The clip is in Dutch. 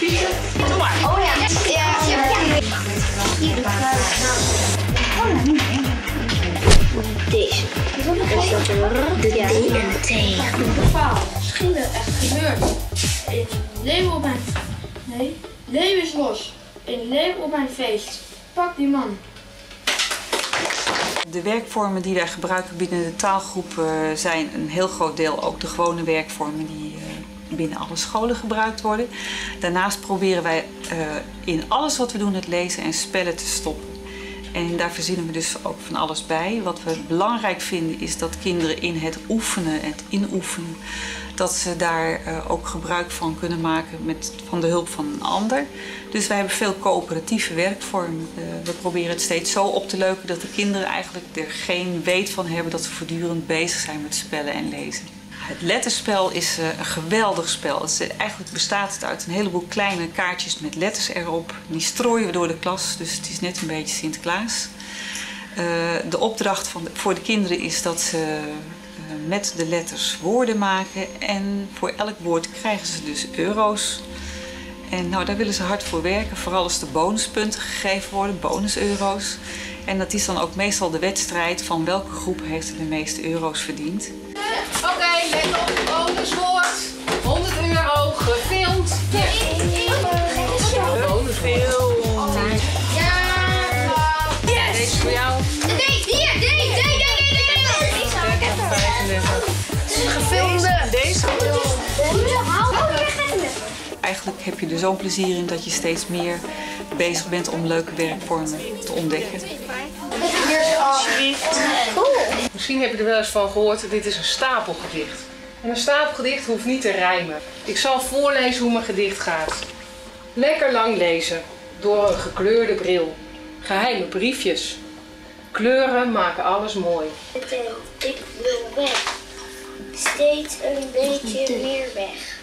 Doe maar. Oh ja. Deze. Is dat een R, de D en de T? Een verhaal. Misschien echt gebeurd. In Leeuw op mijn... Nee. Leeuw is los. In Leeuw op mijn feest. Pak die man. De werkvormen die wij gebruiken binnen de taalgroep zijn een heel groot deel ook de gewone werkvormen die binnen alle scholen gebruikt worden. Daarnaast proberen wij in alles wat we doen het lezen en spellen te stoppen. En daar verzinnen we dus ook van alles bij. Wat we belangrijk vinden is dat kinderen in het oefenen, het inoefenen, dat ze daar ook gebruik van kunnen maken van de hulp van een ander. Dus wij hebben veel coöperatieve werkvormen. We proberen het steeds zo op te leuken dat de kinderen eigenlijk er geen weet van hebben dat ze voortdurend bezig zijn met spellen en lezen. Het letterspel is een geweldig spel. Eigenlijk bestaat het uit een heleboel kleine kaartjes met letters erop. Die strooien we door de klas, dus het is net een beetje Sinterklaas. De opdracht voor de kinderen is dat ze met de letters woorden maken. En voor elk woord krijgen ze dus euro's. En nou, daar willen ze hard voor werken, vooral als de bonuspunten gegeven worden, bonuseuro's. En dat is dan ook meestal de wedstrijd van welke groep heeft er de meeste euro's verdiend. Oké, let op, bonuswoord. 100 euro, gefilmd. Bonusfilm. Ja, yes! Deze voor jou. Nee, hier, deze. Gefilmde. Deze. Eigenlijk heb je er zo'n plezier in dat je steeds meer bezig bent om leuke werkvormen te ontdekken. Misschien heb je er wel eens van gehoord, dit is een stapelgedicht. En een stapelgedicht hoeft niet te rijmen. Ik zal voorlezen hoe mijn gedicht gaat. Lekker lang lezen, door een gekleurde bril. Geheime briefjes. Kleuren maken alles mooi. Ik wil weg. Steeds een beetje meer weg.